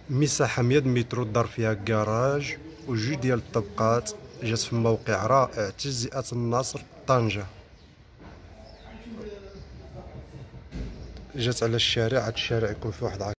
مساحة 100 متر دار فيها كراج وجوج ديال الطبقات، جات في موقع رائع تجزئة النصر طنجة. جات على الشارع، هاد الشارع يكون في واحد